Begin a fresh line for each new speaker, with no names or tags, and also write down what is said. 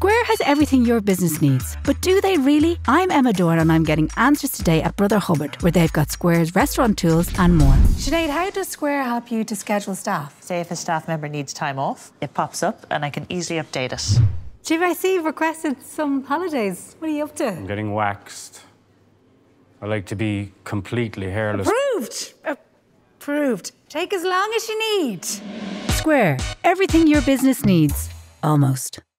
Square has everything your business needs, but do they really? I'm Emma Dorn and I'm getting answers today at Brother Hubbard, where they've got Square's restaurant tools and more.
Sinead, how does Square help you to schedule staff?
Say if a staff member needs time off, it pops up and I can easily update it.
Chief, I see you've requested some holidays. What are you up to?
I'm getting waxed. I like to be completely hairless.
Approved! Approved. Take as long as you need.
Square, everything your business needs. Almost.